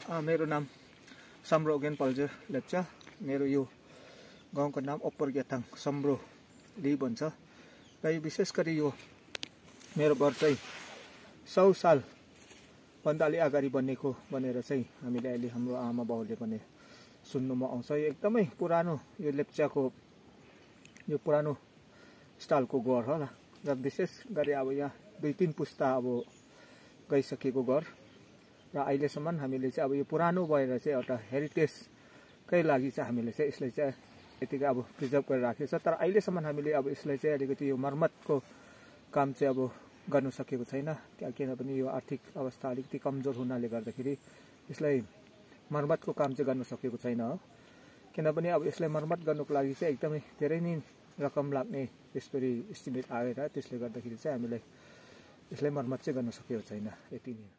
मेरो नाम सम्रोगेन पल्जे लेप्चा। मेरो यो गाउँको नाम अप्पर ग्याथाङ सम्रो ली भन्छ र यो विशेष गरी यो मेरो घर चाहिँ 100 साल भन्दा अलि अगाडि बनेको भनेर चाहिँ हामीले अहिले हाम्रो आमा बाउले भने सुन्नुमा आउँछ। यो एकदमै पुरानो यो लेप्चाको यो पुरानो स्टाइलको घर हो र विशेष गरी अब यहाँ 2-3 पुस्ता अब गइसकेको घर र अहिलेसम्म हामीले चाहिँ अब यो पुरानो भएर चाहिँ एउटा हेरिटेजकै लागि चाहिँ हामीले चाहिँ यसलाई चाहिँ यतिकै अब प्रिजर्भ गरेर राखेको छ। तर अहिलेसम्म हामीले अब यसलाई चाहिँ अलिकति यो मर्मतको काम चाहिँ अब गर्न सकेको छैन, किनभने यो आर्थिक अवस्था अलिकति कमजोर हुनाले गर्दाखेरि यसलाई मर्मतको काम चाहिँ गर्न सकेको छैन हो। किनभने अब यसलाई मर्मत गर्नुको लागि चाहिँ एकदमै धेरै नै रकम लाग्ने यसरी एस्टिमेट आएर त्यसले गर्दाखेरि चाहिँ हामीलाई यसलाई मर्मत चाहिँ गर्न सकेको छैन। यति नै।